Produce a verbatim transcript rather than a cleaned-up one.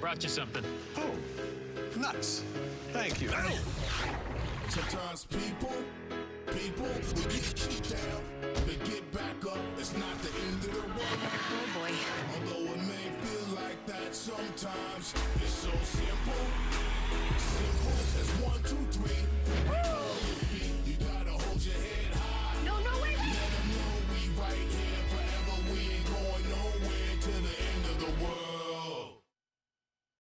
brought you something. Oh, nuts. Thank you. Sometimes people, people will get you down, but get back up. It's not the end of the world. Oh boy. Although it may feel like that sometimes, it's so simple. Simple as one, two, three. Pick up your feet